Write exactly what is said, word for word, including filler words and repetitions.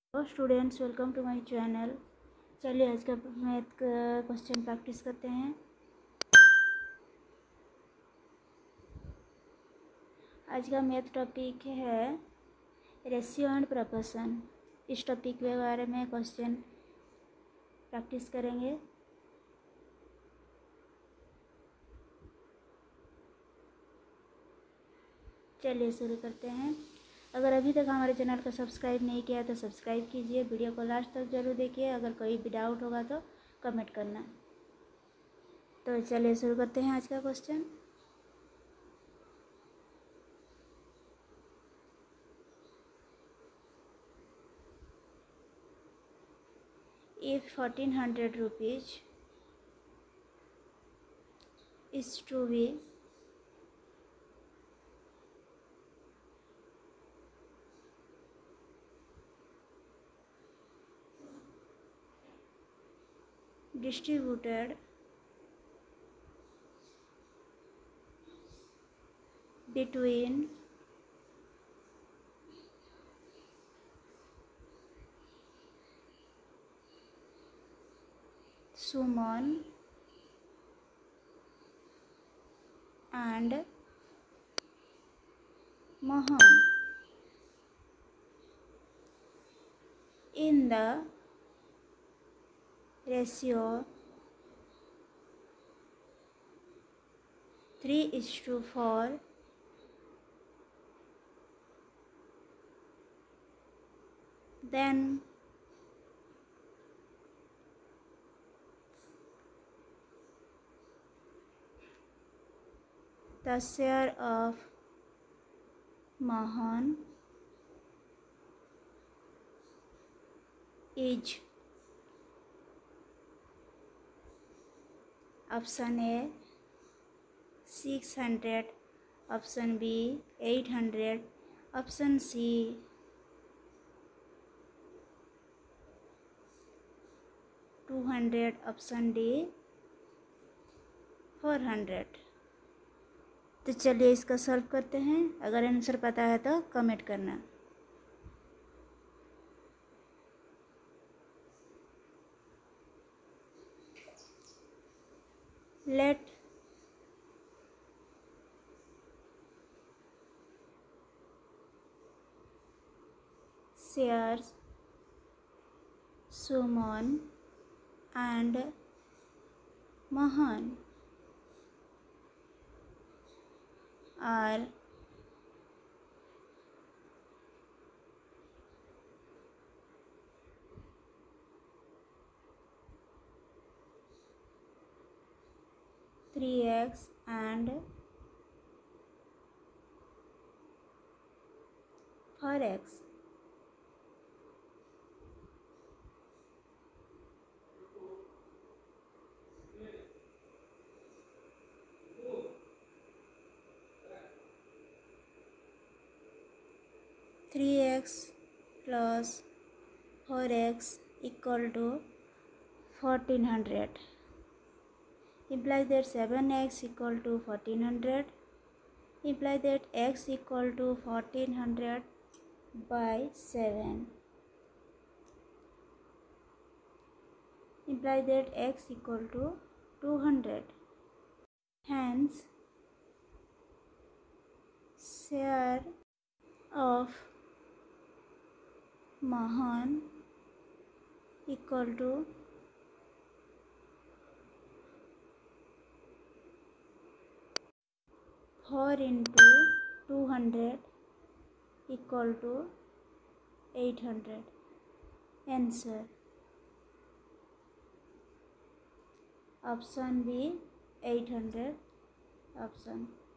Hello students, welcome to my channel. चलिए आज का मैथ का क्वेश्चन प्रैक्टिस करते हैं। आज का मैथ टॉपिक है रेशियो एंड प्रोपोर्शन। इस टॉपिक के बारे में क्वेश्चन प्रैक्टिस करेंगे। चलिए शुरू करते हैं। अगर अभी तक हमारे चैनल को सब्सक्राइब नहीं किया तो सब्सक्राइब कीजिए। वीडियो को लास्ट तक जरूर देखिए। अगर कोई भी डाउट होगा तो कमेंट करना। तो चलिए शुरू करते हैं आज का question. If fourteen hundred rupees is to be distributed between Suman and Mahan in the ratio three is to four, then the share of Mahan is option A six hundred, option B eight hundred, option C two hundred, option D four hundred। तो चलिए इसका solve करते हैं। अगर answer पता है तो comment करना। Let shares Suman and Mahan are three x and four x। three x plus four x equal to fourteen hundred, implies that seven x equal to fourteen hundred, implies that x equal to fourteen hundred by seven, implies that x equal to two hundred. Hence share of Mahan equal to four into two hundred equal to eight hundred। Answer option B eight hundred, option